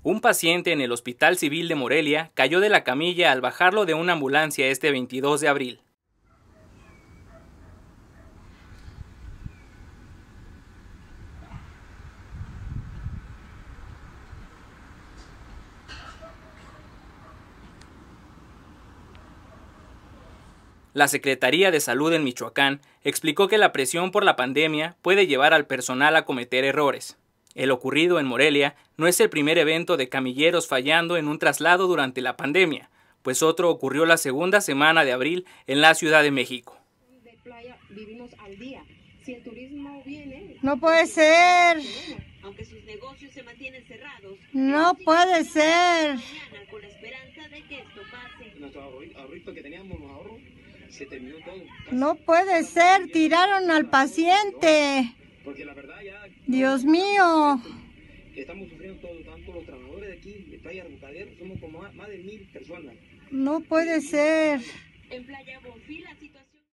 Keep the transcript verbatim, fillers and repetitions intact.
Un paciente en el Hospital Civil de Morelia cayó de la camilla al bajarlo de una ambulancia este veintidós de abril. La Secretaría de Salud en Michoacán explicó que la presión por la pandemia puede llevar al personal a cometer errores. El ocurrido en Morelia no es el primer evento de camilleros fallando en un traslado durante la pandemia, pues otro ocurrió la segunda semana de abril en la Ciudad de México. No puede ser. Aunque sus negocios se mantienen cerrados. No puede ser. Con la esperanza de que esto pase. Nuestro ahorrito que teníamos, los ahorros, se terminó todo. No puede ser. Tiraron al paciente. Porque la verdad ya... Dios mío. Estamos sufriendo todo, tanto los trabajadores de aquí, de Playa Arbocadero, somos como más de mil personas. No puede ser. En Playa Bonfil la situación...